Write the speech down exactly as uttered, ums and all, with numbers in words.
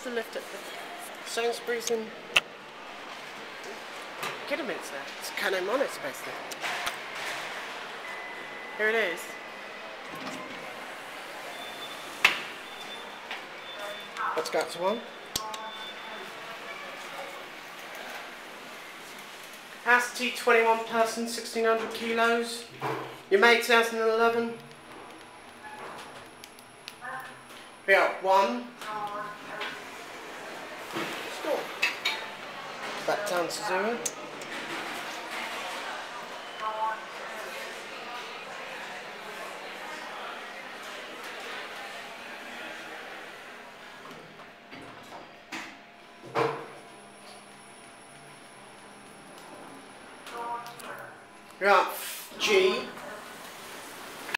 to lift at the Sainsbury's in Kidderminster. It's Canomonics basically. Here it is. Let's go up to one. Capacity twenty-one person, sixteen hundred kilos. You made two thousand eleven. We got one. Stop. Back down to zero. Right, G.